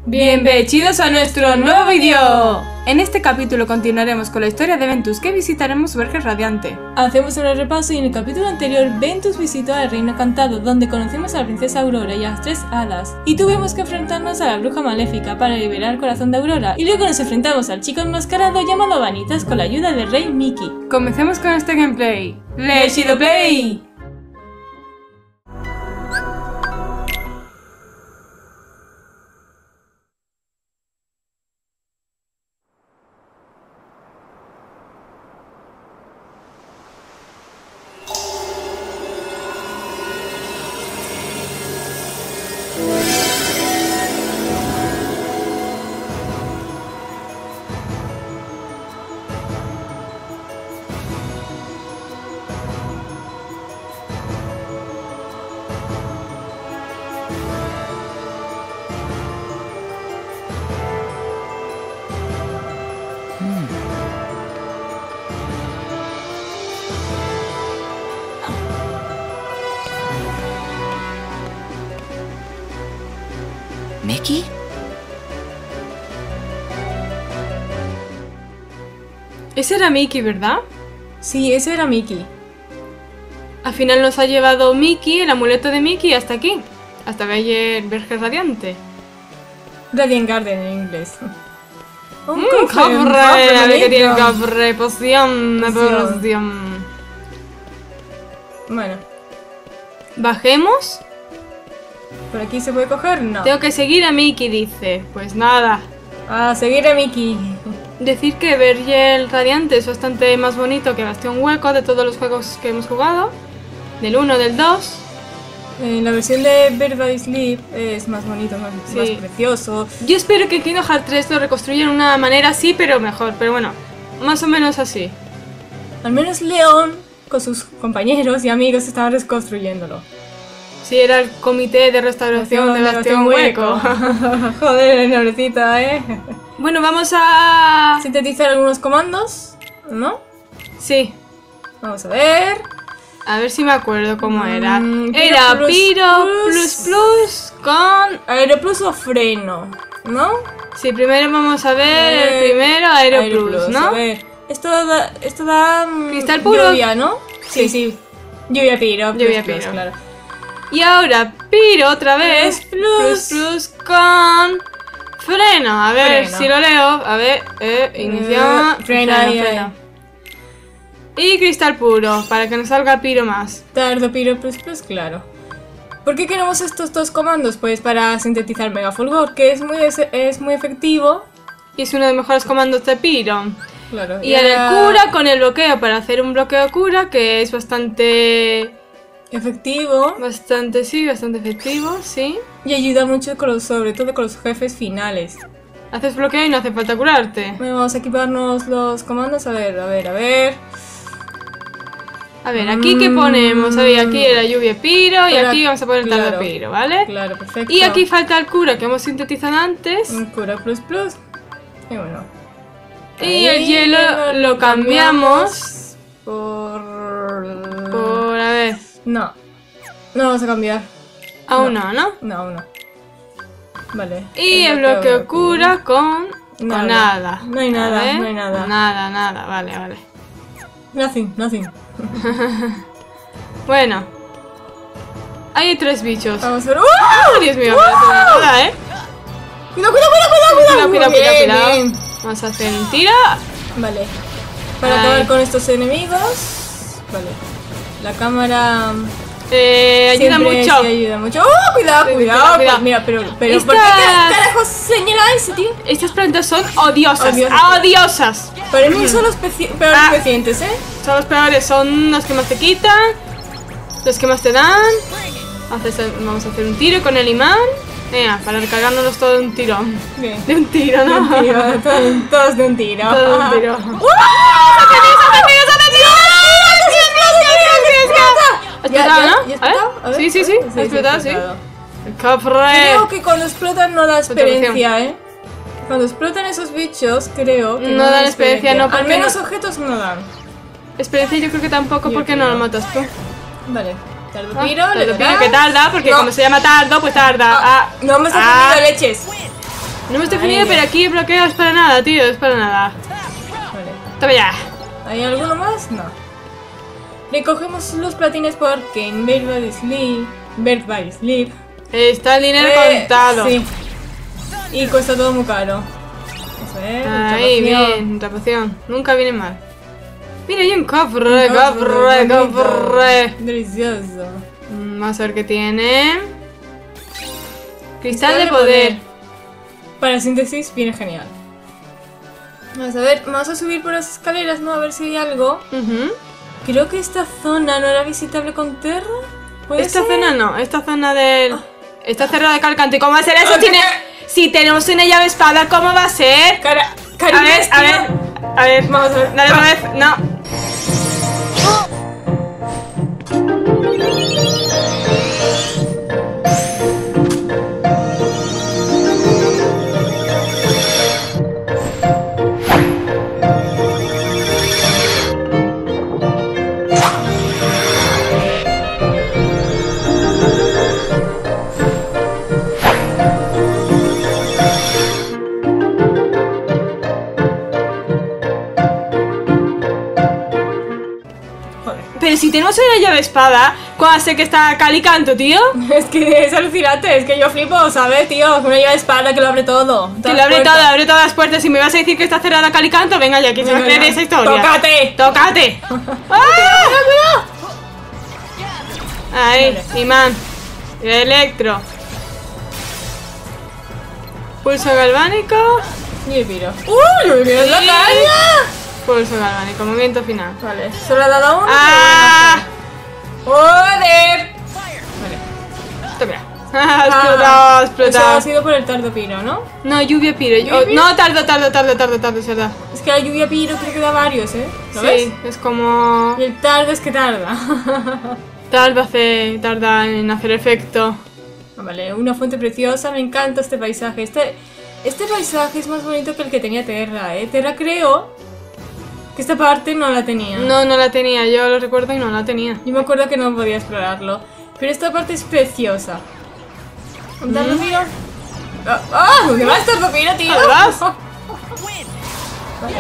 Bienvenidos a nuestro nuevo vídeo. En este capítulo continuaremos con la historia de Ventus, que visitaremos Vergel Radiante. Hacemos un repaso y en el capítulo anterior Ventus visitó al Reino Encantado, donde conocimos a la princesa Aurora y a las 3 hadas, y tuvimos que enfrentarnos a la bruja maléfica para liberar el corazón de Aurora, y luego nos enfrentamos al chico enmascarado llamado Vanitas con la ayuda del rey Mickey. Comencemos con este gameplay. ¡Let's play! ¿Mickey? Ese era Mickey, ¿verdad? Sí, ese era Mickey. Al final nos ha llevado Mickey, el amuleto de Mickey, hasta aquí. Hasta Vergel Radiante. Radiant Garden en inglés. Un cofre, a ver qué tiene el cofre. Poción. Bueno. Bajemos. ¿Por aquí se puede coger? No. Tengo que seguir a Mickey, dice. Pues nada. A seguir a Mickey. Decir que Vergel Radiante es bastante más bonito que Bastión Hueco de todos los juegos que hemos jugado. Del 1, del 2. La versión de Bird by Sleep es más bonito, más precioso. Yo espero que Kingdom Hearts 3 lo reconstruya de una manera así, pero mejor. Pero bueno, más o menos así. Al menos León, con sus compañeros y amigos, estaba reconstruyéndolo. Sí, era el comité de restauración de Bastión Hueco. Joder, pobrecita, Bueno, vamos a sintetizar algunos comandos, ¿no? Sí. Vamos a ver. A ver si me acuerdo cómo era. Era Pyro plus con Aeroplus o freno, ¿no? Sí, primero vamos a ver el primero Aeroplus, ¿no? A ver, esto da cristal puro. Lluvia, ¿no? Sí. Lluvia Pyro. Lluvia Pyro, claro. Y ahora Pyro otra vez plus con freno. A ver si lo leo. A ver, inicia freno. Y cristal puro, para que nos salga Pyro más. Tardo Pyro plus, claro. ¿Por qué queremos estos dos comandos? Pues para sintetizar Mega Fulgor, que es muy efectivo. Y es uno de los mejores comandos de Pyro. Claro. Y ahora el cura con el bloqueo, para hacer un bloqueo cura, que es bastante efectivo. Bastante efectivo, sí. Y ayuda mucho sobre todo con los jefes finales. Haces bloqueo y no hace falta curarte. Bueno, vamos a equiparnos los comandos. A ver. A ver, aquí ¿qué ponemos? A ver, aquí era lluvia Pyro y aquí vamos a poner tardo Pyro, ¿vale? Claro, perfecto. Y aquí falta el cura que hemos sintetizado antes. Un cura plus. Y bueno. Y el hielo lo cambiamos por... a ver. No vamos a cambiar. Aún no, ¿no? No, aún no. Vale. Y el bloqueo cura con nada. No hay nada, no hay nada. Nada, vale. Nothing. Bueno. Hay 3 bichos. Vamos a ver. ¡Oh! Dios mío, nada, Cuidado. Cuidado. Vamos a hacer un tiro. Vale. Para acabar con estos enemigos. Vale. La cámara ayuda mucho. Sí, ayuda mucho. ¡Oh! Cuidado. Pues mira, pero ¿por qué carajos señala ese, tío? Estas plantas son odiosas. Para mí son los peores pacientes, Son los peores, son los que más te quitan, los que más te dan. Vamos a hacer un tiro con el imán. Para recargárnoslos todo de un tirón. Bien. De un tiro, ¿no? Todos de un tiro. Todos de un tiro. ¿Has explotado, no? ¿Ya explotado? Sí. ¿Has explotado, sí? El cofre. Creo que cuando explotan no da experiencia, Cuando explotan esos bichos, creo que no dan experiencia, no. Al menos objetos no dan. Experiencia yo creo que tampoco, porque no lo matas tú. Vale. Tardopiro, le Tardopiro que tarda, porque como se llama tardo, pues tarda. No me estás poniendo leches. No hemos definido, pero aquí bloqueo es para nada, tío, es para nada. Vale. Toma ya. ¿Hay alguno más? No. Recogemos los platines porque en Bird by Sleep Está el dinero contado. Sí. Y cuesta todo muy caro. Eso es. Ahí, bien, otra poción. Nunca viene mal. Mira, hay un cofre. Delicioso. Vamos a ver qué tiene. Cristal de poder. Para síntesis viene genial. Vamos a ver, vamos a subir por las escaleras, ¿no? A ver si hay algo. Creo que esta zona no era visitable con Terra. Esta zona no, esta zona del... Está cerrada de calcante. ¿Cómo va a ser eso? Si tenemos una llave espada, ¿cómo va a ser? A ver, vamos a ver. Dale otra vez, no. Pero si tenemos una llave espada, ¿cómo hace que está Calicanto, tío? Es que es alucinante, es que yo flipo, ¿sabes, tío? Con una llave espada que lo abre todo. Que lo abre todo, abre todas las puertas. Y me vas a decir que está cerrada Calicanto, venga ya, ¿quién se va a creer esa historia? ¡Tócate! ¡Tócate! ¡Cuidado! Ahí, imán. Electro. Pulso galvánico. Y el piro. ¡Uy! ¡El piro es la caña! Pulso galvánico, movimiento final. Vale, solo ha dado uno. ¡Ah! ¡Joder! Vale. Ha explotado. Eso ha sido por el tardo piro, ¿no? No, lluvia piro. No, tardo, es verdad. Es que la lluvia piro creo que da varios, ¿eh? ¿Lo ves? Sí, es como... Y el tardo es que tarda. Tarda en hacer efecto. Vale, una fuente preciosa, me encanta este paisaje. Este paisaje es más bonito que el que tenía Terra, ¿eh? Terra creo que esta parte no la tenía. No la tenía, yo lo recuerdo y no la tenía. Yo me acuerdo que no podía explorarlo. Pero esta parte es preciosa. ¿Un tardo piro? ¿Dónde vas, tardo piro, tío? ¿Dónde vas? Vale.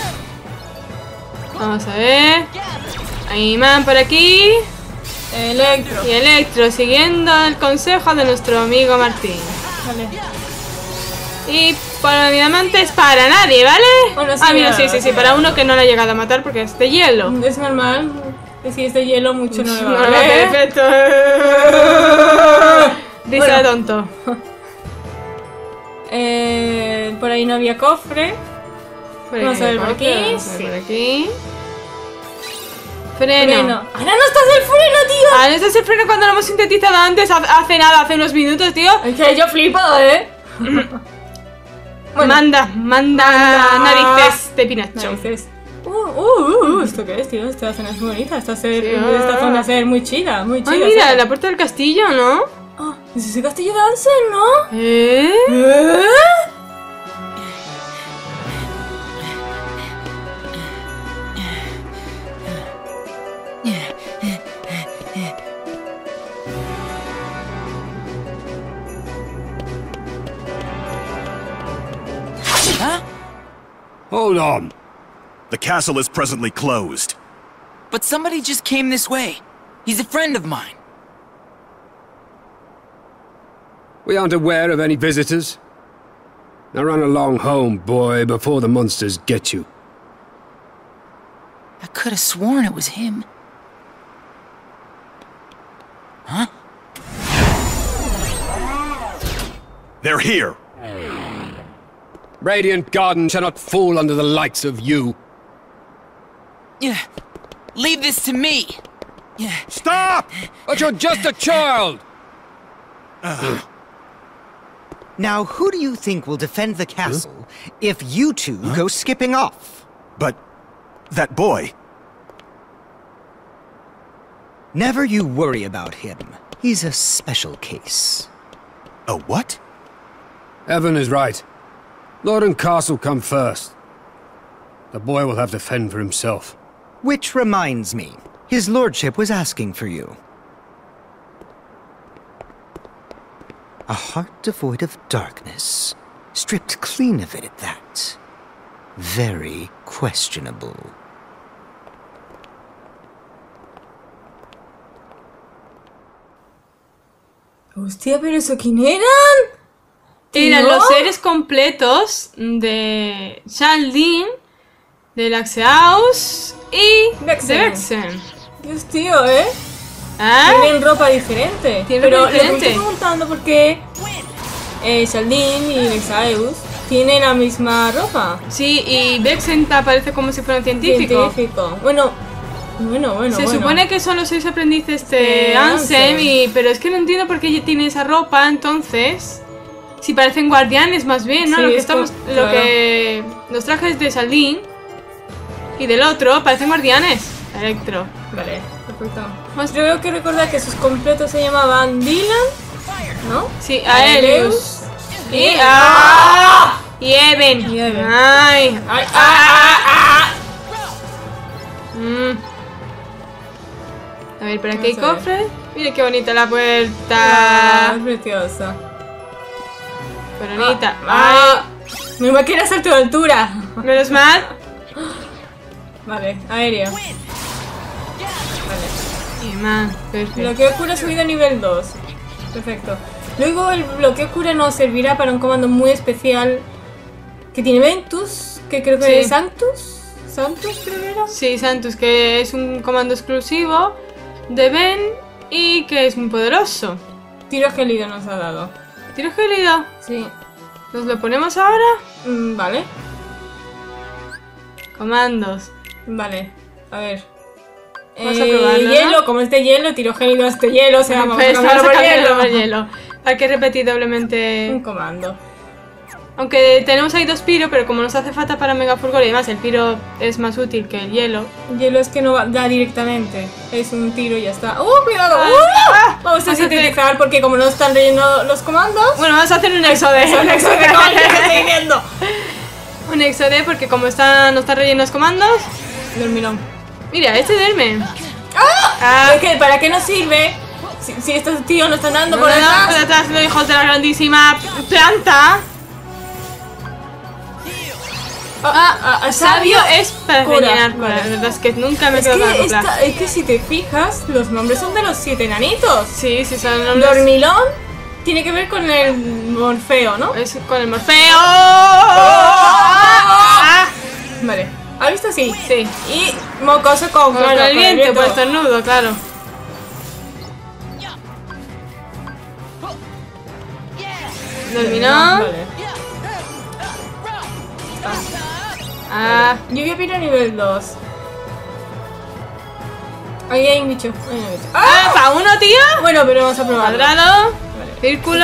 Vamos a ver. Hay imán por aquí. Electro. Y Electro, siguiendo el consejo de nuestro amigo Martín. Vale. Y por mi diamante es para nadie, ¿vale? Bueno, sí, mira, sí, para uno que no le ha llegado a matar porque es de hielo. Es normal. Que si es de hielo mucho no le va a No le va a hacer efecto. Dice de tonto. Por ahí no había cofre. Vamos a ver por aquí. Sí. Por aquí. Freno. ¡Ahora no estás el freno, tío! Ah, no estás el freno cuando lo hemos sintetizado antes, hace unos minutos, tío. Es que yo flipo, ¿eh? Bueno. Manda narices de Pinocho. Narices. ¿Esto qué es, tío? Esta zona es muy bonita. Esta zona va a ser muy chida, muy chida. Ay, mira, ¿sabes? la puerta del castillo, ¿no? ¿Es ese castillo de Ansel, no? ¿Eh? Hold on. The castle is presently closed. But somebody just came this way. He's a friend of mine. We aren't aware of any visitors. Now run along home, boy, before the monsters get you. I could have sworn it was him. Huh? They're here. Radiant Garden shall not fall under the likes of you. Yeah. Leave this to me. Yeah. Stop! But you're just a child! Now, who do you think will defend the castle if you two go skipping off? But... that boy... Never you worry about him. He's a special case. A what? Evan is right. Lord and castle come first. The boy will have to fend for himself. Which reminds me, his lordship was asking for you. A heart devoid of darkness. Stripped clean of it at that. Very questionable. Hostia, pero ¿eso quién eran? Eran ¿No? los seres completos de Shaldin, de Laxeaus y Vexen. de Vexen. Dios, tío, ¿eh? ¿Ah? Tienen ropa diferente. Tienen pero ropa diferente. me estoy preguntando por qué Shaldin y Laxeaus tienen la misma ropa. Sí, y Vexen aparece como si fuera un científico. Bueno. Se supone que son los 6 aprendices de De Ansem, Ansem. pero es que no entiendo por qué ella tiene esa ropa, entonces. Si parecen guardianes más bien, ¿no? Sí, lo que es estamos. claro. Lo que. Los trajes de Shaldin y del otro parecen guardianes. Electro. Vale, perfecto. Pues yo veo que recordar que sus completos se llamaban Dylan, ¿no? Sí, Aelius. Y. Y- ¡Ah! Y Even. Y Even. ¡Ay! ¡Ay! A ver, por aquí hay Vamos a ver. cofre. Mira qué bonita la Ah, puerta. es preciosa. Qué bonita. Ah, me iba a querer hacer tu altura. Ay, menos mal. Vale, aéreo. Vale. Y más, perfecto. Bloqueo cura subido a nivel 2. Perfecto. Luego el bloqueo cura nos servirá para un comando muy especial que tiene Ventus, que creo que Sí. es Sanctus. ¿Santus creo que era? Sí, Santus, que es un comando exclusivo de Ben y que es muy poderoso. Tiro gélido nos ha dado. ¿Tiro gélido? Sí. ¿Nos lo ponemos ahora? Vale. Comandos. Vale. A ver. Vamos a probarlo, ¿no? Hielo, como es de hielo, tiro gélido a este hielo, o sea, vamos a Pues cambiarlo por cambiarlo por hielo. hielo. Hay que repetir doblemente. Un comando. Aunque tenemos ahí 2 piro, pero como nos hace falta para Mega Fulgor y además el piro es más útil que el hielo. Hielo es que no da directamente. Es un tiro y ya está. ¡Cuidado! Ah, Vamos a hacer- sintetizar porque como no están rellenando los comandos. Bueno, vamos a hacer un exode. Son exo de coño que estoy viendo. Un exode porque como no está relleno los comandos. Dormirón. Mira, este duerme. Ah. Es que, ¿para qué nos sirve? Si estos tíos no están dando No, por no, detrás. por detrás los hijos de la grandísima planta. Sabio es para Cura, rellenar cura. vale. La verdad es que nunca me Es quedo con la que, copla. es que si te fijas, los nombres son de los 7 enanitos. Sí, sí, son nombres. Dormilón tiene que ver con el Morfeo, ¿no? Es con el Morfeo. Vale. ¿Has visto? Sí. Sí. Y mocoso con, Con el viento, pues estornudo, claro. Dorminó. Vale. Yo voy a ir a nivel 2. Ahí hay un bicho. Ahí hay un bicho. ¡Ah! ¿Para uno, tío? Bueno, pero vamos a probarlo. Cuadrado, Vale. círculo,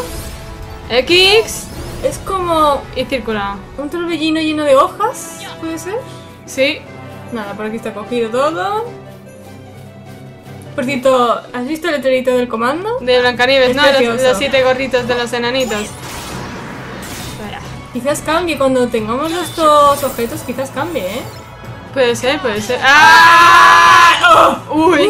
X Es como y círculo. un torbellino lleno de hojas, ¿puede ser? Sí. Nada, por aquí está cogido todo. Por cierto, ¿has visto el letrerito del comando? De Blancanieves, Es ¿no? precioso. Los 7 gorritos de los enanitos. Espera. Quizás cambie cuando tengamos los dos objetos, quizás cambie, ¿eh? Puede ser, puede ser. ¡Ah! ¡Uy!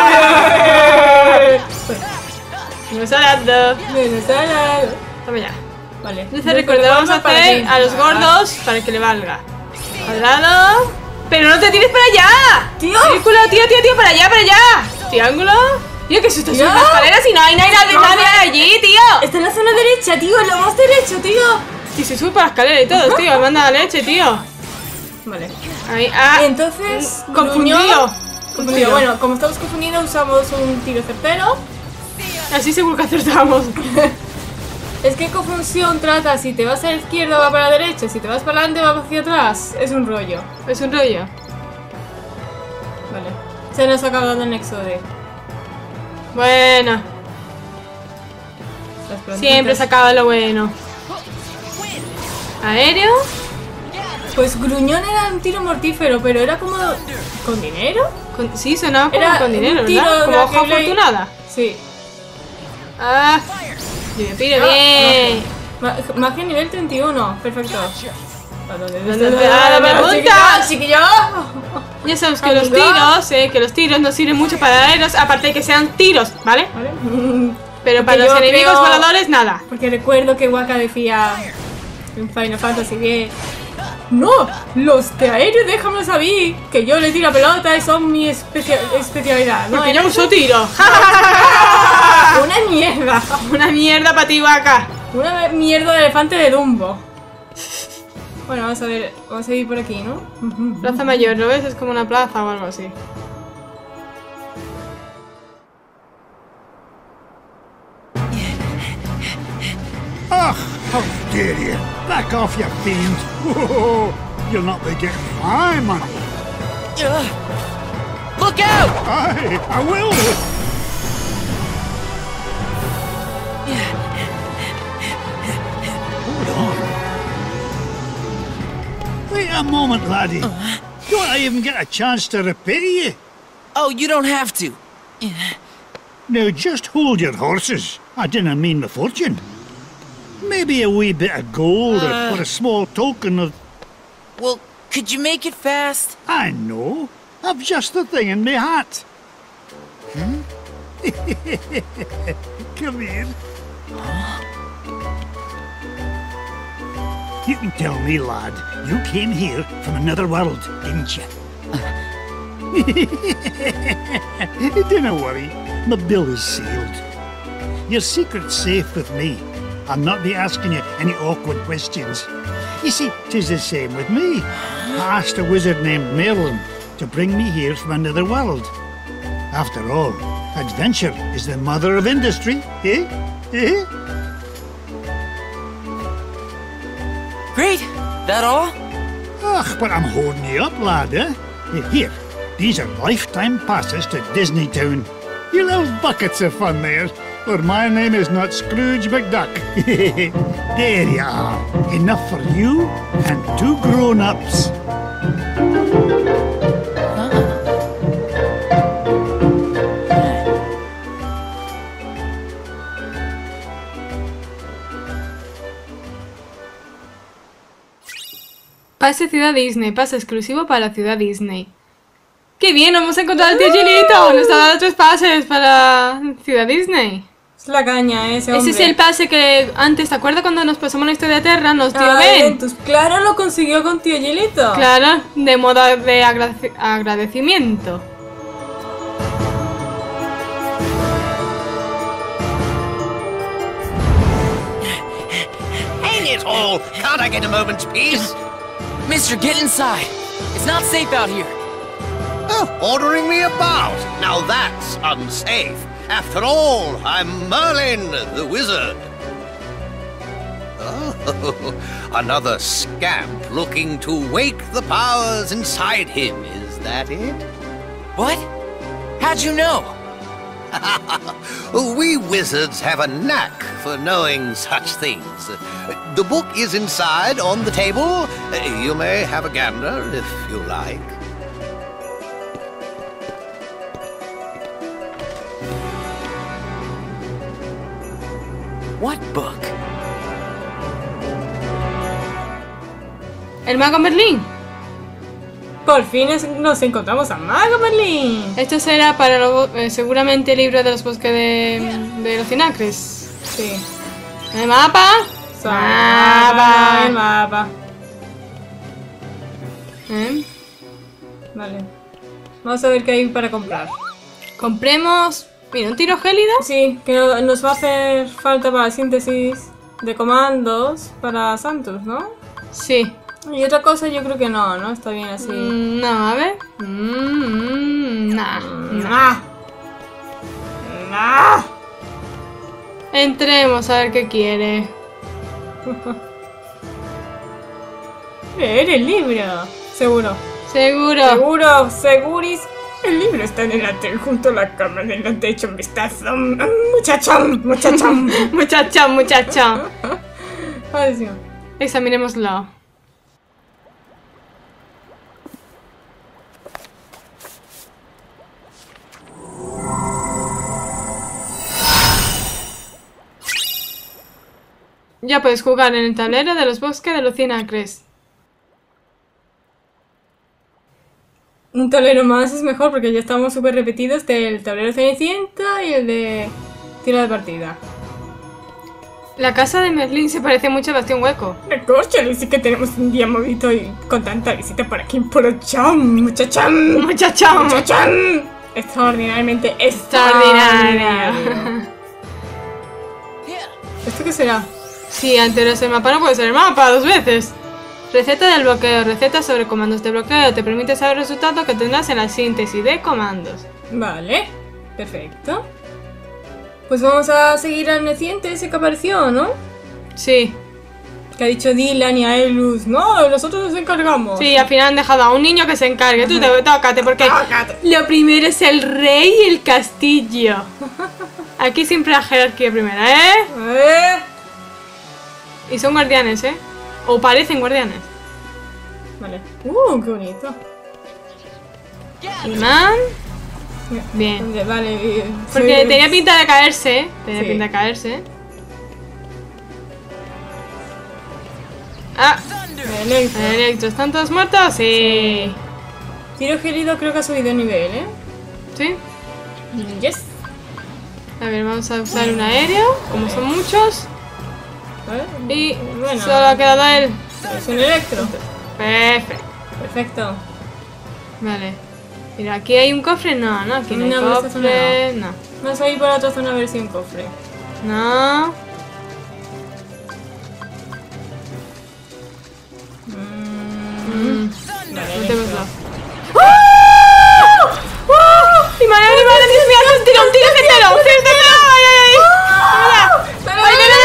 Me está dando. Toma ya. Vale. Entonces recuerda, vamos a hacer a los gordos para que le valga. Cuadrado. ¡Pero no te tires para allá! ¡Tío! Círculo, tío, para allá, para allá. Triángulo. Tío, que se está subiendo ¡Tío! escaleras y no hay nadie allí, tío. Está en la zona derecha, tío, en lo más derecho, tío. Y se sube por la escalera y todo, tío. Me manda la leche, tío. Vale. Ahí, ah. Entonces, Confundido. Gruñón- Confundido. Bueno, como estamos confundidos, usamos un tiro certero. Así seguro que acertamos. Es que confusión trata, si te vas a la izquierda va para la derecha, si te vas para adelante va hacia atrás. Es un rollo. Es un rollo. Vale. Se nos ha acabado el nexo de... Bueno, las plantitas. siempre se acaba lo bueno. Aéreo. Pues Gruñón era un tiro mortífero, pero era como... ¿Con dinero? Sí, sonaba como Era con dinero, un tiro ¿verdad? de Como hoja aquel ahí. afortunada. Sí. Ah, yo piro bien. Magia nivel 31. Perfecto. ¿Dónde está la pregunta? Chiquillo. Ya sabes que los tiros no sirven mucho para aéreos, aparte de que sean tiros, ¿vale? Vale. Pero para Porque los yo enemigos creo- voladores, nada. Porque recuerdo que Waka decía en Final Fantasy X. ¡No! ¡Los de aéreo déjamelos a mí! Que yo le tiro pelota y son mi especialidad, ¿no? Porque yo uso tiro. ¡Una mierda! Una mierda para ti, vaca. Una mierda de elefante de Dumbo. Bueno, vamos a ver, vamos a ir por aquí, ¿no? Plaza Mayor, ¿lo ves? Es como una plaza o algo así. Ugh, how dare you! Back off, you fiend! Whoa, you'll not be getting my money. Look out! Aye, I will! Hold on. Wait a moment, laddie. Don't I even get a chance to repair you? Oh, you don't have to. Now just hold your horses. I didn't mean the fortune. Maybe a wee bit of gold or a small token of... Well, could you make it fast? I know. I've just the thing in my hat. Come here. You can tell me, lad, you came here from another world, didn't you? Don't worry, my bill is sealed. Your secret's safe with me. I'll not be asking you any awkward questions. You see, 'tis the same with me. I asked a wizard named Merlin to bring me here from another world. After all, adventure is the mother of industry, eh? Eh? Great. That all? Ugh, but I'm holding you up, lad, eh? Here, these are lifetime passes to Disney Town. You'll have buckets of fun there, for my name is not Scrooge McDuck. There you are. Enough for you and 2 grown-ups. Pase Ciudad Disney, pase exclusivo para la Ciudad Disney. ¡Qué bien! ¡Hemos encontrado al tío Gilito! Nos ha dado 3 pases para Ciudad Disney. Es la caña, ese hombre. Ese es el pase que antes, ¿te acuerdas cuando nos pasamos la historia de Terra? Nos dio Ventus. Claro, lo consiguió con tío Gilito. Claro, de modo de agradecimiento. Ain't it all? Can't I get a moment's peace? Mister, get inside. It's not safe out here. Oh, ordering me about. Now that's unsafe. After all, I'm Merlin, the wizard. Oh, another scamp looking to wake the powers inside him. Is that it? What? How'd you know? We wizards have a knack for knowing such things. The book is inside on the table. You may have a gander if you like. What book? ¿El Mago Merlín? Por fin nos encontramos a Mago Merlín. Esto será para seguramente el libro de los bosques de los Cinacres. Sí. ¿El mapa? El mapa. Vale. Vamos a ver qué hay para comprar. Compremos... Mira, un tiro gélido. Sí, que nos va a hacer falta para síntesis de comandos para Santos, ¿no? Sí. Y otra cosa yo creo que no, ¿no? Está bien así. No, a ver. Nah. Entremos a ver qué quiere. Leer el libro. Seguro. Seguro. Seguris. El libro está en el hotel junto a la cama. Delante, echa un vistazo. Muchachón. Ay, Dios. Examinémoslo. Ya puedes jugar en el tablero de los bosques de los Cinacres. Un tablero más es mejor porque ya estamos súper repetidos del tablero Cenicienta y el de tiro de partida. La casa de Merlín se parece mucho a Bastión Hueco. Recorcholis, sí que tenemos un día movido y con tanta visita por aquí por Cham, muchacham. Muchachón. Muchacham. Extraordinariamente Extraordinaria. ¿Esto qué será? Sí, antes el mapa no puede ser el mapa 2 veces. Receta del bloqueo. Receta sobre comandos de bloqueo. Te permite saber el resultado que tendrás en la síntesis de comandos. Vale, perfecto. Pues vamos a seguir al Neciente ese que apareció, ¿no? Sí. Que ha dicho Dylan y Aelus. No, nosotros nos encargamos. Sí, al final han dejado a un niño que se encargue. Tú tócate, porque lo primero es el rey y el castillo. Aquí siempre la jerarquía primera, ¿eh? Y son guardianes, ¿eh? O parecen guardianes. Vale. Qué bonito. Imán. Bien. Vale. Porque tenía pinta de caerse. Tenía Sí. pinta de caerse. Ah, Electro. ¿Están todos muertos? Sí. Tiro gelido creo que ha subido de nivel, ¿eh? ¿Sí? Yes. A ver, vamos a usar un aéreo, como son muchos. Vale. Y Bueno. solo ha quedado él. Es un electro. Perfecto. Perfecto. Vale. Mira, aquí hay un cofre. No, aquí no hay No, esta zona cofre. No. Vamos a ir por la otra zona a ver si hay un cofre. No. Metémoslo. ¡Mi madre, Dios mío! ¡Un tiro, certero! ¡Un tiro certero! ¡Ay, ay, ay! ¡Ay, dale!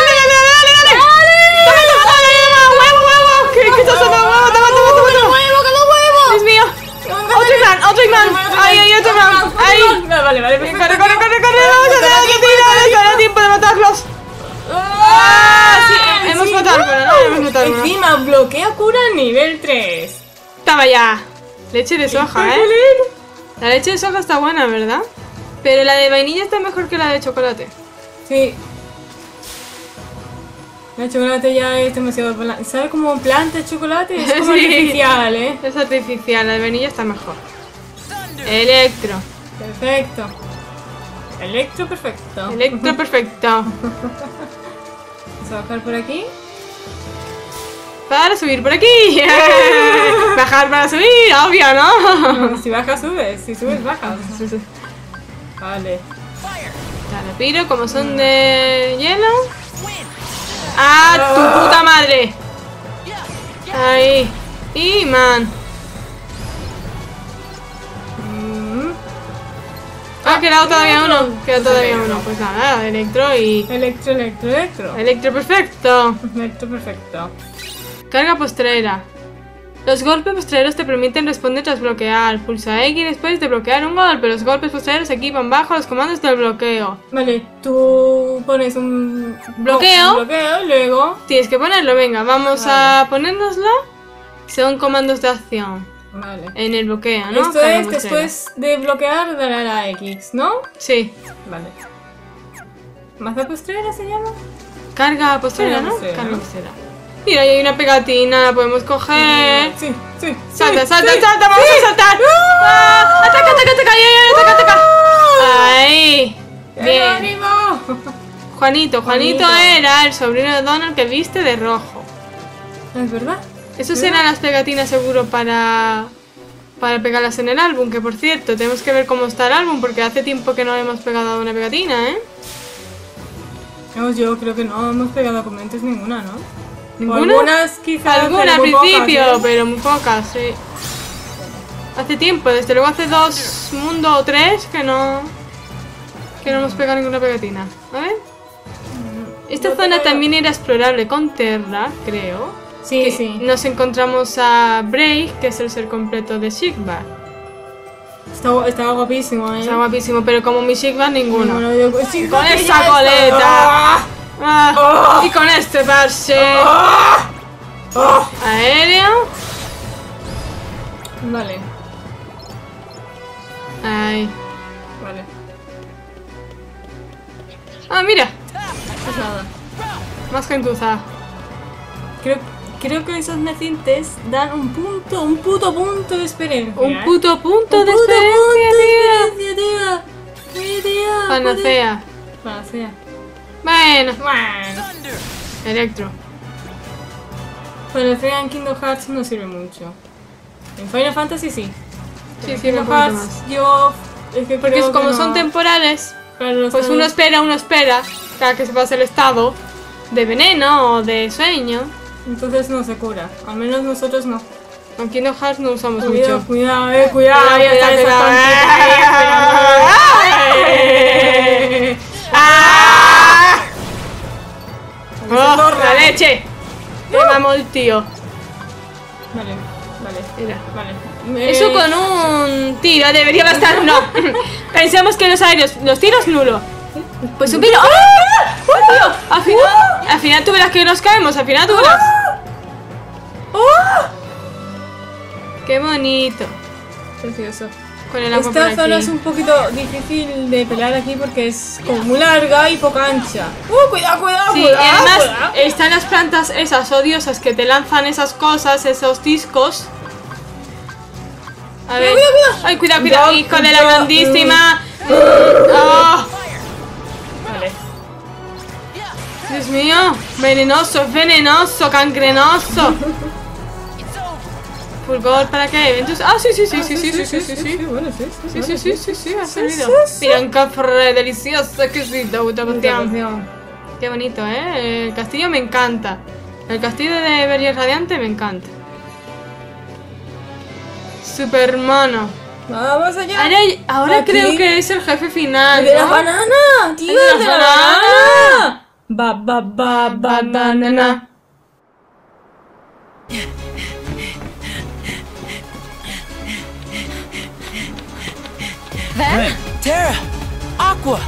¡Toma! ¡Huevo! ¿Qué estás haciendo? ¡Huevo! ¡Dios mío! ¡Otro imán! ¡Ay, otro imán! ¡Ay! Vale. ¡Corre! ¡Vamos a hacer otro tiro! ¡No hay tiempo de matarlos! Sí, hemos matado alguno, ¿no? Hemos matado alguno. Encima, bloquea cura nivel 3. ¡Toma ya! Leche de soja, ¿eh? La leche de soja está buena, ¿verdad? Pero la de vainilla está mejor que la de chocolate. Sí. La chocolate ya es demasiado... ¿Sabe cómo planta el chocolate? Es como Sí. artificial, ¿eh? Es artificial, la de vainilla está mejor. Electro. Perfecto. Electro perfecto. Electro perfecto. Vamos a bajar por aquí. Para subir por aquí. Bajar para subir, obvio, ¿no? Si bajas, subes. Si subes, bajas. Vale. Dale, piro, como son de hielo. ¡Ah, tu puta madre! Ahí. Y man. Ah, quedado todavía uno. Queda todavía uno. Pues nada, electro y... Electro. Electro perfecto. Electro perfecto. Carga postrera. Los golpes postreros te permiten responder tras bloquear. Pulsa X después de bloquear un golpe. Los golpes postreros se equipan bajo los comandos del bloqueo. Vale, tú pones un Bloqueo. bloqueo y luego... Tienes que ponerlo, venga, vamos a ponérnoslo. Son comandos de acción. Vale. En el bloqueo, ¿no? Esto Carga es postrera. después de bloquear, darle a la X, ¿no? Sí. Vale. ¿Maza postrera se llama? Carga postrera, Carga ¿no? postrera, Carga ¿no? postrera. Mira, ahí hay una pegatina, la podemos coger. Sí. Salta, vamos a saltar. ¡Ah! ¡Ataca! ¡Ataca! Ahí. Bien. ¡Ánimo! Juanito Juanito. era el sobrino de Donald que viste de rojo. ¿Es verdad? Esos eran las pegatinas seguro para pegarlas en el álbum, que por cierto, tenemos que ver cómo está el álbum porque hace tiempo que no le hemos pegado una pegatina, ¿eh? No, yo creo que no hemos pegado comentes ninguna, ¿no? ¿Ninguna? O algunas quizás, Alguna al pero muy principio, pocas, ¿eh? pero muy pocas, sí. Hace tiempo, desde luego hace 2 mundos o 3 que no hemos pegado ninguna pegatina. A ver. Esta zona también era explorable con Terra, creo. Sí, Que sí. Nos encontramos a Break, que es el ser completo de Shigbar. Estaba guapísimo, ¿eh? Está guapísimo, pero como mi Shigbar, ninguno. Bueno, yo- sí, Con ya esa está. coleta. Y con este parche. Aéreo. Vale, Ay. vale. Ah, mira. Pues nada. Más gentuza. Creo que esos necintes dan un puto punto de experiencia. Un ¿eh? puto punto Un de puto experiencia, punto de tía. experiencia, tía. Sí, tía. Panacea. Panacea. Bueno, Bueno. Electro. Bueno, el Frena en Kingdom Hearts no sirve mucho. En Final Fantasy sí. Sí, En sí, me Kingdom acuerdo Hearts más. yo... Es que Porque creo como que son no. temporales, Claro, pues uno espera cada que se pase el estado de veneno o de sueño. Entonces no se cura. Al menos nosotros no. En Kingdom Hearts no usamos Cuidado, mucho. cuidado, cuidado. Cuidado, Ya está cuidado, esa cuidado. tontita ahí esperando. ¡Ah! ¡Oh, zorra. la leche! Me mamó el tío. Vale, vale. Mira. Vale. Eso con un tiro debería bastar. No. Pensemos que los aéreos, los tiros nulo. Pues un tiro. ¡Ah! ¡Oh, tío! Al final tú verás que nos caemos. Al final tú verás. ¡Qué bonito! Precioso. Con el agua por Esta zona aquí. es un poquito difícil de pelear aquí porque es como muy larga y poca ancha. Cuidado, cuidado, Sí, y cuidado. además cuidado. están las plantas esas odiosas que te lanzan esas cosas, esos discos. A ver. cuidado. Ay, cuidado, cuidado. Hijo de la Cuidado. grandísima. Oh, Vale. Dios mío. Venenoso, es venenoso, cancrenoso. Fulgor, ¿para qué? Eventos. Ah, sí. Bueno, sí. Sí, ha servido. Mira, un café delicioso, exquisito, puta cuestión. Qué bonito, ¿eh? El castillo me encanta. El castillo de Belier Radiante me encanta. Super mono. Vamos allá. Ahora Aquí. creo que es el jefe final, ¡De la ¿no? banana! ¡Tío, ¡El de de la la banana! Banana. Ren, Terra, Aqua.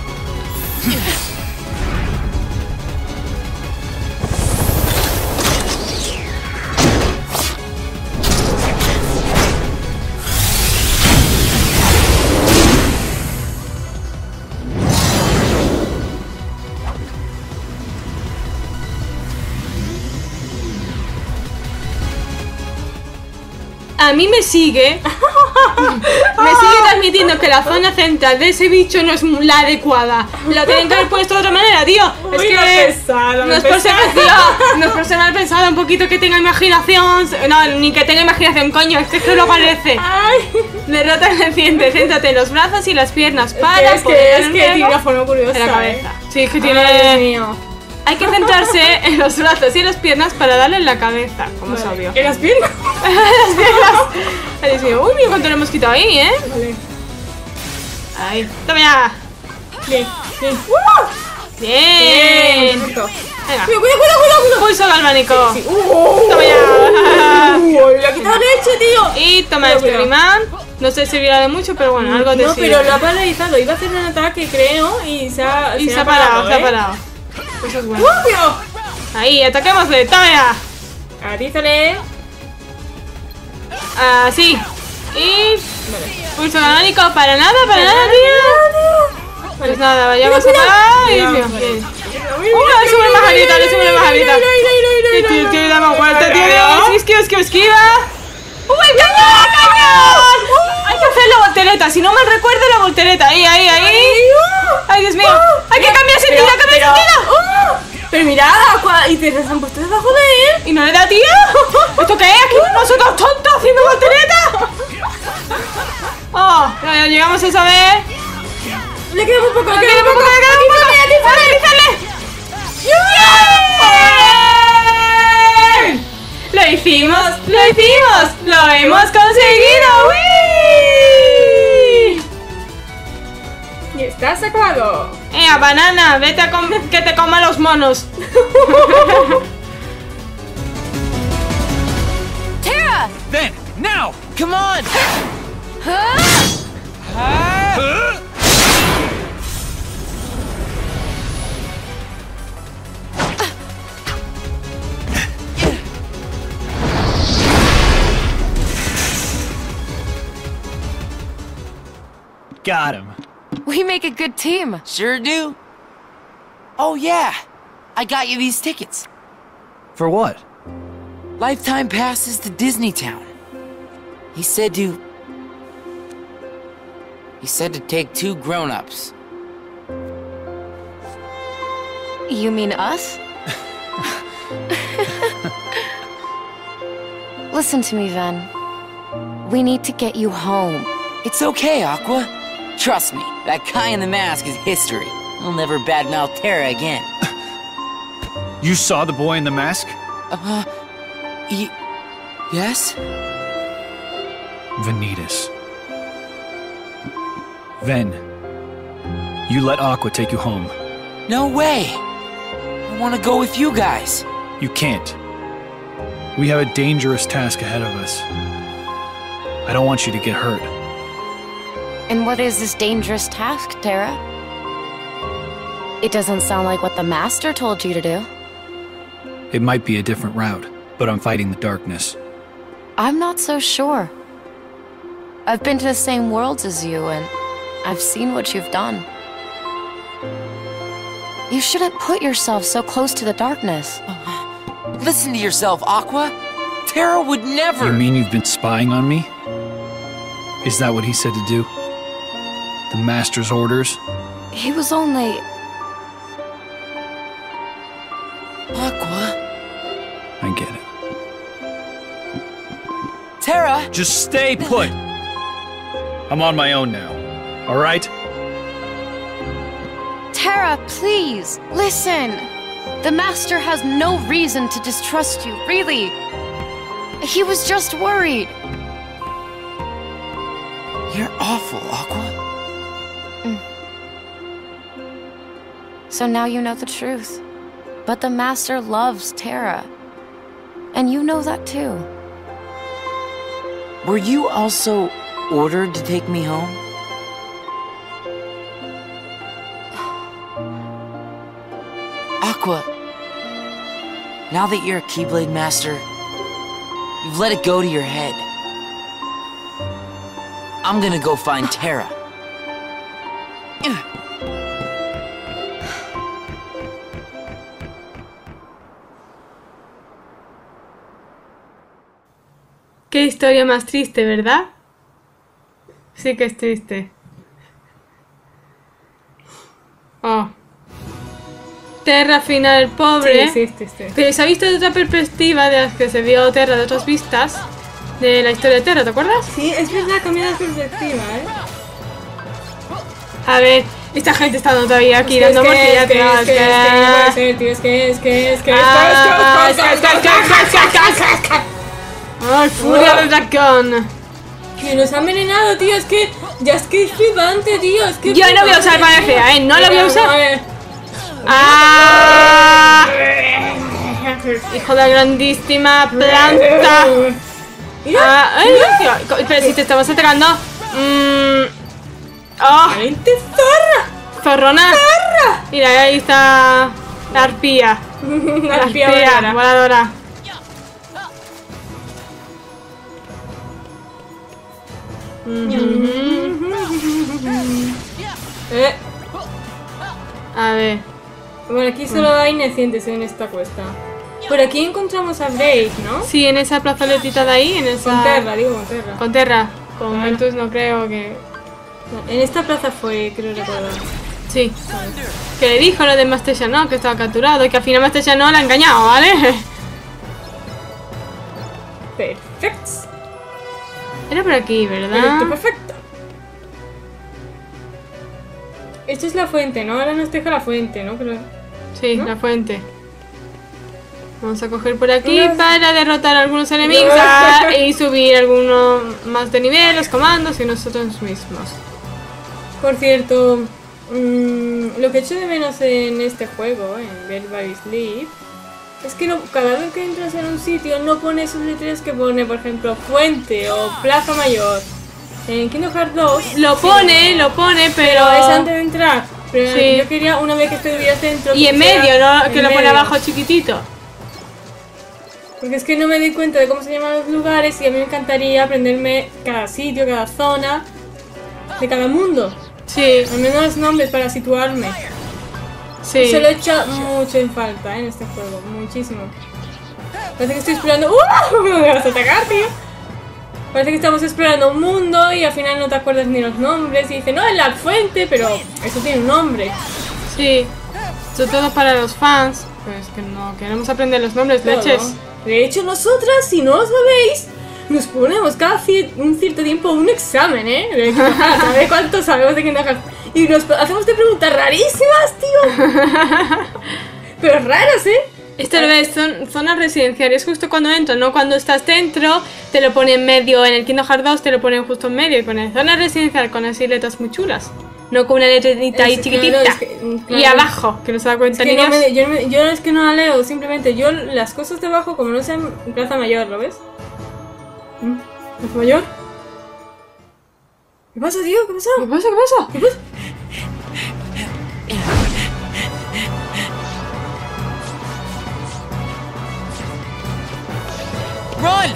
A mí me sigue transmitiendo que la zona central de ese bicho no es la adecuada. Lo tienen que haber puesto de otra manera, tío. Es que no es por ser no es por ser mal pensado, un poquito que tenga imaginación. No, ni que tenga imaginación, coño, es que lo parece. Derrota reciente, céntrate en los brazos y las piernas para Es poder que tiene una forma curiosa. en la cabeza. Sí, es que Ay, tiene. Dios mío. Hay que centrarse en los brazos y las piernas para darle en la cabeza, como es obvio. ¿En las piernas? Las piernas. Ay, Dios mío. Uy, mira cuánto le hemos quitado ahí, ¿eh? Vale. Ahí. ¡Toma ya! Bien. Bien. Perfecto. Venga. Cuidado. Pulso galvánico. Sí. Toma ya. Le ha quitado leche, tío. Y toma este Cuidado. Grimán. No sé si servirá de mucho, pero bueno, algo te No, sirve. pero lo ha paralizado. Iba a hacer un ataque, creo, y se ha parado, se ha ¿eh? parado. Eso es bueno. Cuidado. Ahí, ataquémosle. Toma ya. Atízale. Así. Y pulso galvánico. Para nada, tío. Pues nada, vayamos a parar. Ay, Dios mío. Bien. Sube más alita, sube más alita. Tío, dame vuelta, tío. Esquiva. ¡Uy, cañón! Hay que hacer la voltereta. Si no mal recuerdo, la voltereta. Ahí. Ay, Dios mío. Hay que cambiar sentido, Pero mira, y te han puesto debajo de él. ¿Y no le da, tío? ¿Esto qué es? ¿Aquí nosotros tontos haciendo voltereta? Oh, ya llegamos a saber. Le queda muy poco, Le queda muy poco. ¡Aterrizarle! ¡Lo hicimos! ¡Lo hemos conseguido! ¡Uy! Y está sacado. Banana, vete a que te coman los monos. Terra! Then, now! Come on! Got him. We make a good team. Sure do. Oh, yeah. I got you these tickets. For what? Lifetime passes to Disney Town. He said to take 2 grown-ups. You mean us? Listen to me, Ven. We need to get you home. It's okay, Aqua. Trust me, that guy in the mask is history. I'll never badmouth Terra again. You saw the boy in the mask? Yes? Vanitas. Ven. You let Aqua take you home. No way! I want to go with you guys. You can't. We have a dangerous task ahead of us. I don't want you to get hurt. And what is this dangerous task, Terra? It doesn't sound like what the Master told you to do. It might be a different route, but I'm fighting the darkness. I'm not so sure. I've been to the same worlds as you, and I've seen what you've done. You shouldn't put yourself so close to the darkness. Listen to yourself, Aqua. Terra would never... You mean you've been spying on me? Is that what he said to do? The Master's orders? He was only... Aqua? I get it. Terra! Just stay put! I'm on my own now, alright? Terra, please, listen! The Master has no reason to distrust you, really. He was just worried. You're awful, Aqua. So now you know the truth. But the Master loves Terra. And you know that too. Were you also ordered to take me home? Aqua, now that you're a Keyblade Master, you've let it go to your head. I'm gonna go find Terra. Qué historia más triste, ¿verdad? Sí que es triste. Oh. Terra final, pobre. Sí. Pero se ha visto de otra perspectiva de las que se vio Terra, de otras vistas de la historia de Terra, ¿te acuerdas? Sí, es verdad, cambia de perspectiva, ¿eh? A ver, esta gente está todavía aquí dando morcilla, tío. No puede ser, tío, es que... ¡Ay, furia del dragón! Que nos ha envenenado, tío, es que... Ya es que es flipante, tío, es que... Yo no voy a usar panacea, ¿eh? No lo voy a usar. ¡Ah! ¡Hijo de la grandísima planta! ¡Ay! Pero si te estamos atacando. ¡Oh! ¡Vente, zorra! ¡Zorrona! ¡Zorra! Mira, ahí está la arpía. La arpía voladora. A ver. Bueno, aquí solo hay nacientes en esta cuesta. Por aquí encontramos a Brave, ¿no? Sí, en esa plazoletita de ahí, en esa... Con Terra, digo, con Terra. Con Terra. Con Ventus no creo que... En esta plaza fue, creo recordar. Sí. Que le dijo lo de Master Shano, que estaba capturado y que al final Master Shano la ha engañado, ¿vale? Perfecto. Era por aquí, ¿verdad? Perfecto. Esto es la fuente, ¿no? Ahora nos deja la fuente, ¿no? Pero... Sí, ¿no? La fuente. Vamos a coger por aquí para derrotar a algunos enemigos y subir algunos más de nivel, los comandos y nosotros mismos. Por cierto, lo que echo de menos en este juego, en Birth by Sleep, es que cada vez que entras en un sitio no pone esos letreros que pone, por ejemplo, fuente o plaza mayor. En Kingdom Hearts 2 lo pone, pero es antes de entrar. Pero sí. Yo quería una vez que estuvieras dentro. Y en medio, ¿no? Que lo pone abajo chiquitito. Porque es que no me doy cuenta de cómo se llaman los lugares y a mí me encantaría aprenderme cada sitio, cada zona de cada mundo. Sí. Al menos los nombres para situarme. Sí. Se lo he hecho mucho en falta en este juego, muchísimo. Parece que estoy explorando... ¡Uh! Me vas a atacar, tío. Parece que estamos explorando un mundo y al final no te acuerdas ni los nombres y dice, no, es la fuente, pero eso tiene un nombre. Sí. Esto todo para los fans, pues que no queremos aprender los nombres, leches. De hecho, nosotras, si no lo sabéis, nos ponemos cada un cierto tiempo un examen, ¿eh? A ver cuánto sabemos de Kingdom Hearts. Y nos hacemos de preguntas rarísimas, tío. Pero raras, ¿eh? Esto lo ves, son zonas residenciales justo cuando entras, no cuando estás dentro, te lo pone en medio, en el Kingdom Hearts 2 te lo ponen justo en medio y pone zona residencial con así letras muy chulas. No con una letrita ahí chiquitita. Claro. Y abajo, que no se da cuenta ni niños. Yo es que no la leo, simplemente yo las cosas de abajo, como no sean Plaza Mayor, ¿lo ves? ¿Plaza Mayor? ¿Qué pasa, tío? ¿Qué pasa? ¿Qué pasa? ¿Qué pasa? ¿Qué pasa? Run!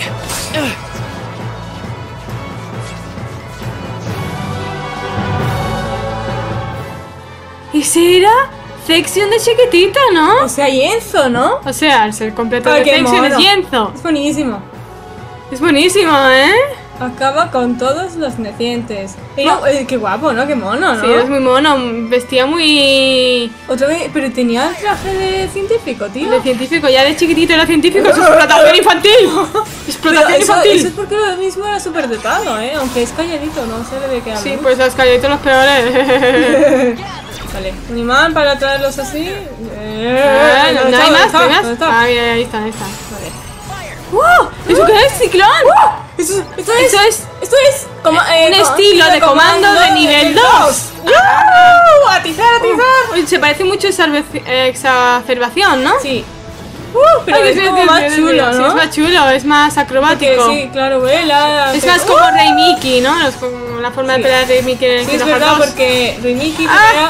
¿Y si era Section de chiquitita, no? O sea, Yenzo, ¿no? O sea, el ser completo de Section es Yenzo. Es buenísimo. Es buenísimo, ¿eh? Acaba con todos los necientes. Qué guapo, ¿no? Qué mono, ¿no? Sí, es muy mono. Vestía muy... Otra vez, pero tenía el traje de científico, tío. De científico, ya de chiquitito era científico. ¡Eso es explotación infantil! ¡Explotación infantil! Eso es porque lo mismo era súper dotado, ¿eh? Aunque es calladito, no sé de qué habla. Sí, pues los calladitos los peores. Vale, un imán para traerlos así. ¿No hay más? Ah, mira, ahí está, ahí está. Vale. ¡Wow! ¿Eso qué es? ¡Ciclón! Esto es como, un estilo de comando de nivel 2. ¡Atizar! Se parece mucho a exacerbación, ¿no? Sí. Pero es como más chulo, ¿no? Sí, es más chulo, es más acrobático. Sí, claro, vuela. Es más como Rey Mickey, ¿no? La forma de pelear de Rey Mickey en el Kingdom Hearts 2. Es verdad, porque Rey Mickey pelea...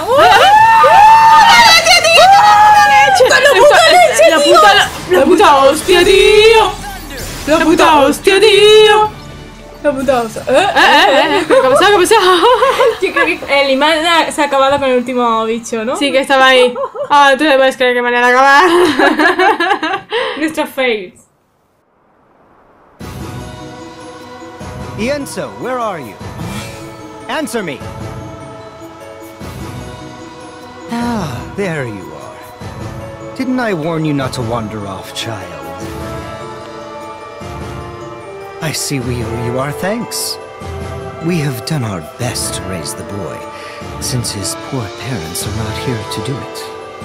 ¡La puta hostia, tío! ¡La puta hostia, tío! La puta hostia. ¿Qué pasa? Yo creo que el imán se ha acabado con el último bicho, ¿no? Sí, que estaba ahí. Tú le puedes creer qué manera de acabar. Nuestra fails. Yenzo, where are you? Answer me. Ah, there you are. Didn't I warn you not to wander off, child? I see we owe you our thanks. We have done our best to raise the boy, since his poor parents are not here to do it.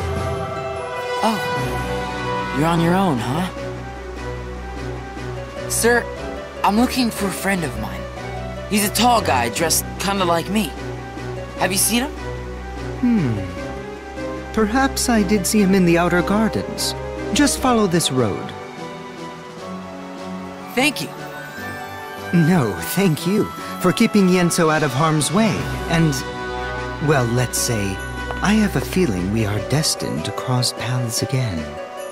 Oh, you're on your own, huh? Sir, I'm looking for a friend of mine. He's a tall guy, dressed kinda like me. Have you seen him? Perhaps I did see him in the outer gardens. Just follow this road. Thank you. No, thank you for keeping Yenzo out of harm's way. And, well, let's say, I have a feeling we are destined to cross paths again.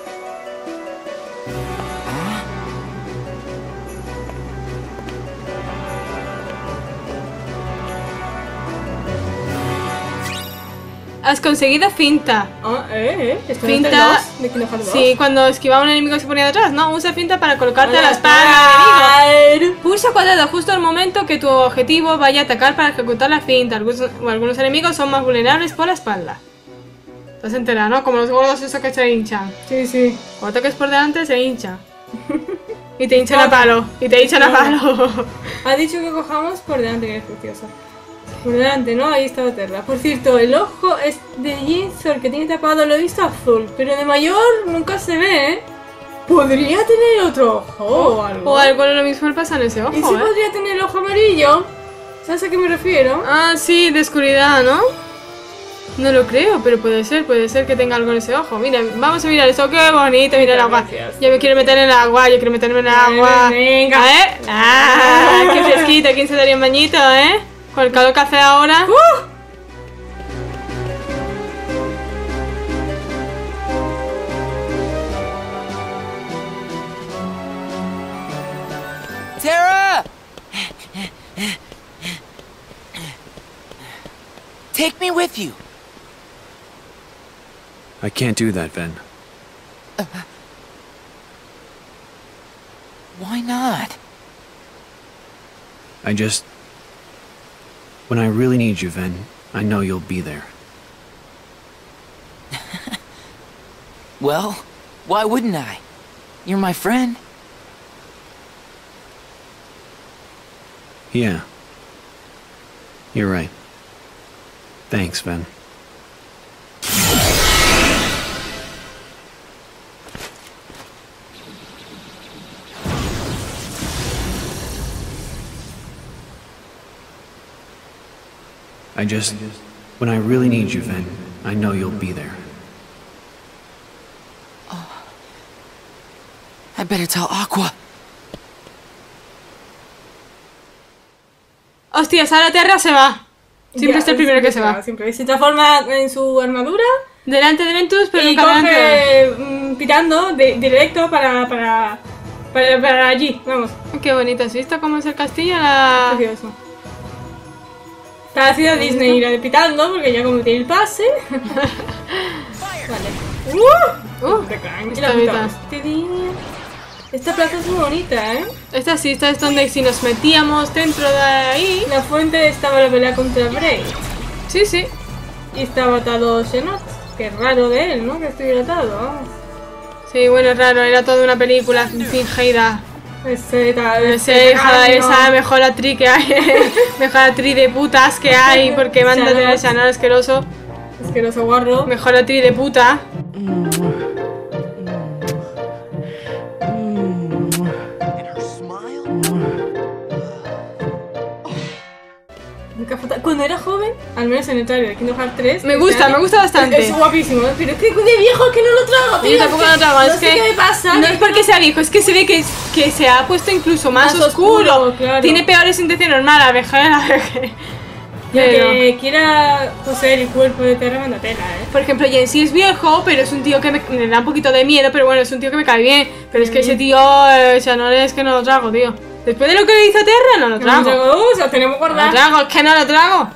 Has conseguido finta. Finta de Kingdom Hearts 2. Sí, cuando esquivaba un enemigo que se ponía detrás, ¿no? Usa finta para colocarte a la espalda del enemigo. Pulsa cuadrado justo al momento que tu objetivo vaya a atacar para ejecutar la finta. Algunos enemigos son más vulnerables por la espalda. ¿Te has enterado, no? Como los gordos esos que se hinchan. Sí. Cuando toques por delante se hincha. Y te hinchan a palo. Ha dicho que cojamos por delante, que es preciosa. Por delante, ¿no? Ahí está la Terra. Por cierto, el ojo es de Yenzo, el que tiene tapado, lo he visto azul. Pero de mayor nunca se ve, ¿eh? Podría tener otro ojo o algo. O algo lo mismo le pasa en ese ojo, ¿Y si podría tener el ojo amarillo? ¿Sabes a qué me refiero? Ah, sí, de oscuridad, ¿no? No lo creo, pero puede ser que tenga algo en ese ojo. Mira, vamos a mirar esto, qué bonito, mira el agua. Yo me quiero meter en el agua, meterme en el agua. Venga. Qué fresquito, ¿quién se daría un bañito, Con el calor que hace ahora. Terra! Take me with you. I can't do that, Ven. Why not? When I really need you, Ven, I know you'll be there. Well, why wouldn't I? You're my friend. Yeah. You're right. Thanks, Ven. When I really need you, Ven, I know you'll be there. I better tell Aqua. Hostias, ahora Terra se va. Siempre es el primero que se va. Siempre se transforma en su armadura. Delante de Ventus, pero y nunca delante. Coge pitando directo para allí. Vamos. Qué bonito. ¿Has visto cómo es el castillo? Precioso. Está haciendo Disney ir de pitando porque ya como tiene el pase. Vale. Esta plaza es muy bonita, ¿eh? Esta sí, esta es donde si nos metíamos dentro de ahí... La fuente estaba la pelea contra Braid. Sí, sí. Y estaba atado Xenot. Qué raro de él, ¿no? Que estuviera atado, vamos. Sí, bueno, es raro. Era toda una película fingida. Esa mejor actriz que hay. Mejor actriz de putas que hay. Porque manda de Xenot asqueroso. Asqueroso guarro. Mejor actriz de puta. Cuando era joven, al menos en el trailer de Kingdom Hearts 3, me gusta bastante. Es guapísimo, pero es que de viejo que no lo trago, tío. Yo tampoco lo trago, es que qué me pasa. No es porque sea viejo, es que se ve que se ha puesto incluso más oscuro. Claro. Tiene peores intenciones, mala vejera. Que quiera poseer el cuerpo de Terra manda tela, Por ejemplo, Jensi es viejo, pero es un tío que me da un poquito de miedo, pero bueno, es un tío que me cae bien. Pero es que ese tío, no es que no lo trago, tío. Después de lo que le hizo a Terra, no lo trago. O sea, tenemos que guardar. No lo trago, es que no lo trago.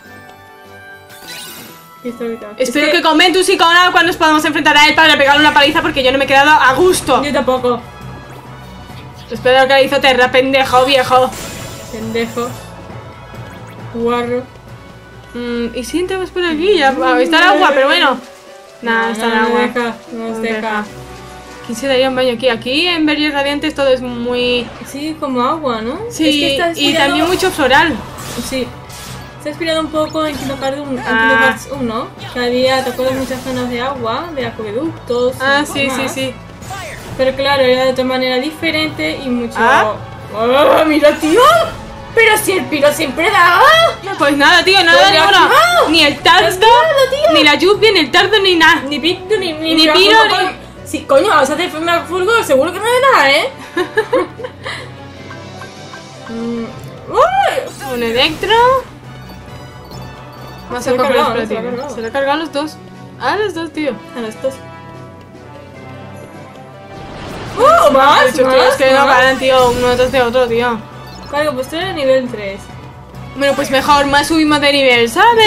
Espero que con Ventus y con Aqua nos podamos enfrentar a él para pegarle una paliza porque yo no me he quedado a gusto. Yo tampoco. Espero lo que le hizo Terra, pendejo, viejo. Pendejo. Guarro. ¿Y si entramos por aquí? Ya está el agua, pero bueno. Nada, está el agua. No nos deja. ¿Quién se daría un baño aquí? Aquí en Verdes Radiantes todo es muy... Sí, como agua, ¿no? Sí, es que está inspirado... y también mucho floral. Sí. Se ha inspirado un poco en Kingdom Hearts 1, que había, ¿te acuerdas? Muchas zonas de agua, de acueductos. Sí. Pero claro, era de otra manera diferente y mucho... ¡Oh, mira, tío! ¡Pero si el piro siempre daba! Pues nada, tío, nada de ninguno. Ni el tardo, ni la lluvia, ni el tardo, ni nada. Ni pito, ni piro, ni... Sí, coño, vamos a hacer fulgor, seguro que no hay nada, ¿eh? Un electro. Vamos a coger los platines. Se lo he cargado a los dos. A los dos, tío. A los dos. ¡Más! Es que no ganan, tío, uno detrás de otro, tío. Claro, pues tú eres nivel 3. Bueno, pues mejor, más subimos de nivel, ¿sabes?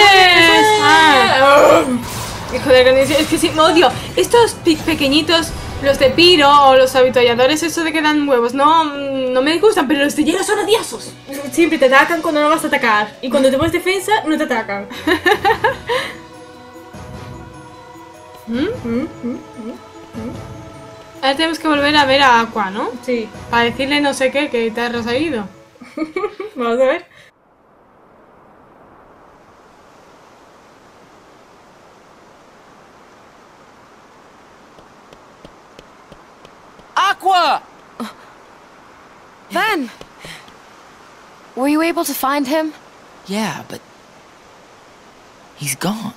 Joder, es que sí, me odio. Estos pequeñitos, los de Piro o los habitualladores, eso de que dan huevos, no me gustan, pero los de hielo son odiosos. Siempre te atacan cuando no vas a atacar. Y cuando te pones defensa, no te atacan. Ahora tenemos que volver a ver a Aqua, ¿no? Sí. Para decirle no sé qué, que te has ido. Vamos a ver. Aqua! Ven! Were you able to find him? Yeah, but... he's gone.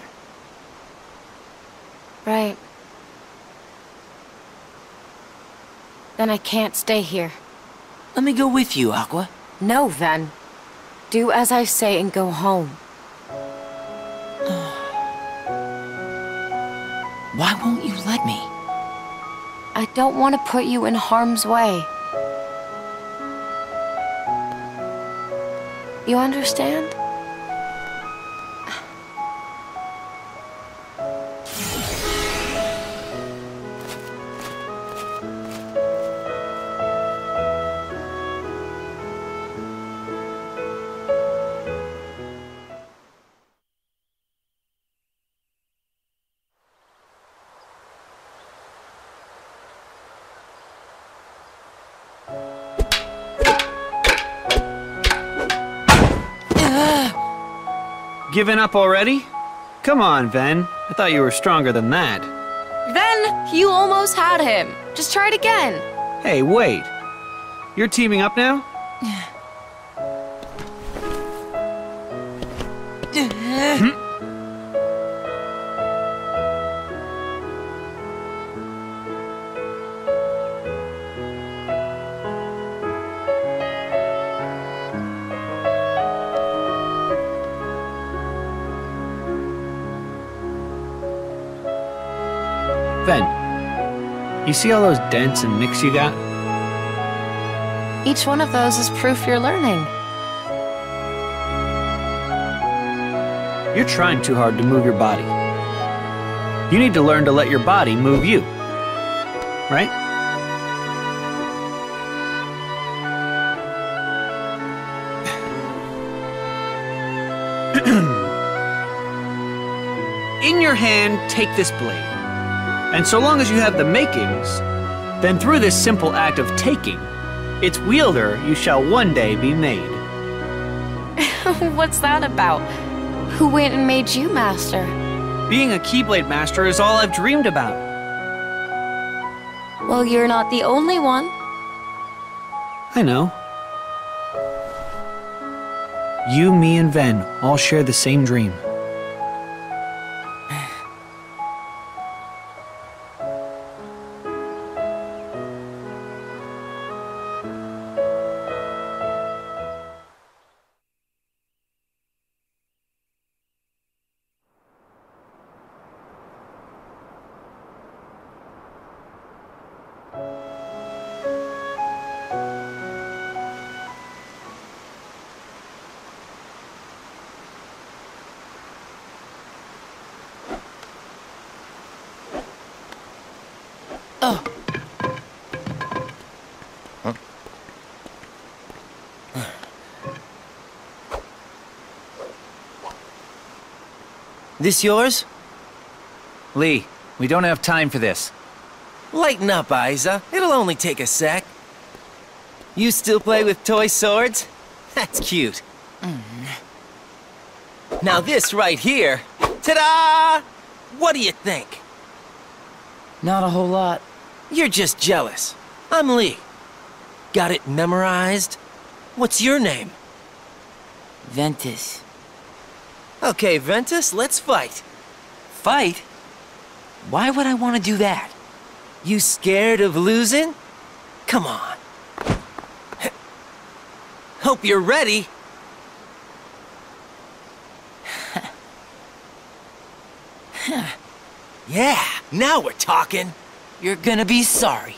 Right. Then I can't stay here. Let me go with you, Aqua. No, Ven. Do as I say and go home. Why won't you let me? I don't want to put you in harm's way. You understand? Given up already? Come on, Ven. I thought you were stronger than that. Then, you almost had him. Just try it again. Hey, wait. You're teaming up now? Ven, you see all those dents and nicks you got? Each one of those is proof you're learning. You're trying too hard to move your body. You need to learn to let your body move you. Right? In your hand, take this blade. And so long as you have the makings, then through this simple act of taking, its wielder you shall one day be made. What's that about? Who went and made you master? Being a Keyblade master is all I've dreamed about. Well, you're not the only one. I know. You, me, and Ven all share the same dream. Oh. Huh? This yours? Lee, we don't have time for this. Lighten up, Aiza. It'll only take a sec. You still play with toy swords? That's cute. Now this right here, ta-da! What do you think? Not a whole lot. You're just jealous. I'm Lee. Got it memorized? What's your name? Ventus. Okay, Ventus, let's fight. Fight? Why would I want to do that? You scared of losing? Come on. Hope you're ready. Yeah, now we're talking. You're gonna be sorry.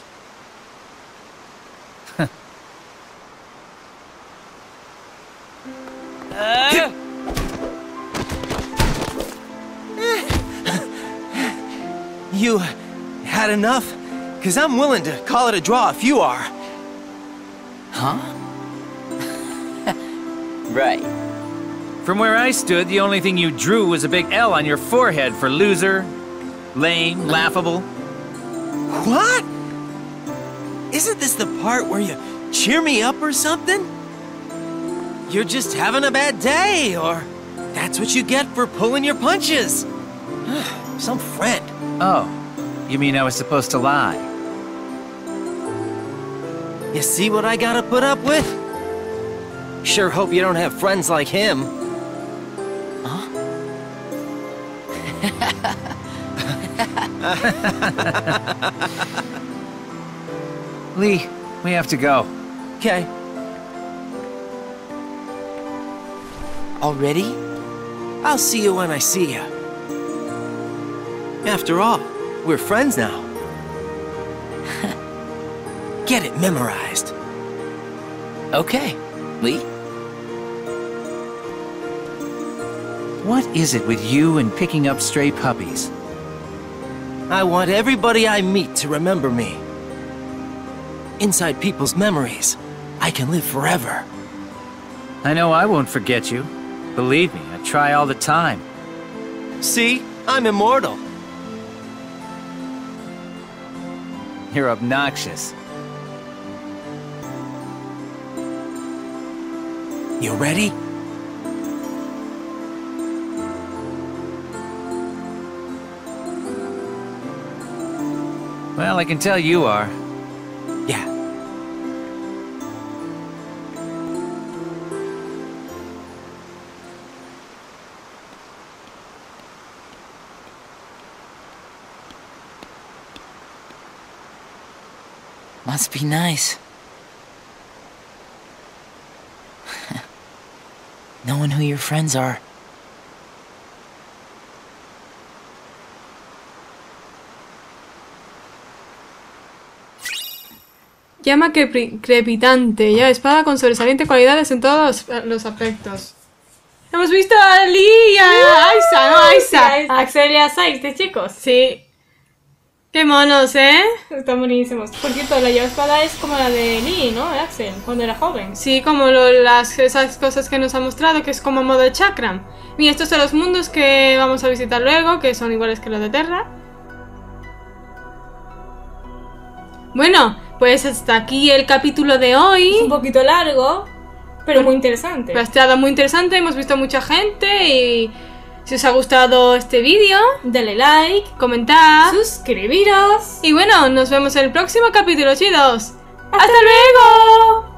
You had enough? 'Cause I'm willing to call it a draw if you are. Huh? Right. From where I stood, the only thing you drew was a big L on your forehead for loser, lame, laughable. What? Isn't this the part where you cheer me up or something? You're just having a bad day, or that's what you get for pulling your punches. Some friend. Oh, you mean I was supposed to lie? You see what I gotta put up with? Sure hope you don't have friends like him. Huh? Lee, we have to go. Okay. Already? I'll see you when I see you. After all, we're friends now. Get it memorized. Okay, Lee. What is it with you and picking up stray puppies? I want everybody I meet to remember me. Inside people's memories, I can live forever. I know I won't forget you. Believe me, I try all the time. See? I'm immortal. You're obnoxious. You ready? I can tell you are. Yeah. Must be nice. Knowing who your friends are. Llama crepitante. Ya espada con sobresaliente cualidades en todos los aspectos. Hemos visto a Lee y a Aisa, ¿no? Aisa. Axel y a Sykes, chicos. Sí. Qué monos, ¿eh? Están buenísimos. Por cierto, la llave espada es como la de Lee, ¿no? Axel, cuando era joven. Sí, como esas cosas que nos ha mostrado, que es como modo de chakram. Y estos son los mundos que vamos a visitar luego, que son iguales que los de Terra. Bueno, pues hasta aquí el capítulo de hoy. Es un poquito largo, pero muy interesante. Ha estado muy interesante, hemos visto mucha gente y... Si os ha gustado este vídeo, dale like, comentad, suscribiros. Y bueno, nos vemos en el próximo capítulo, chicos. ¡Hasta luego!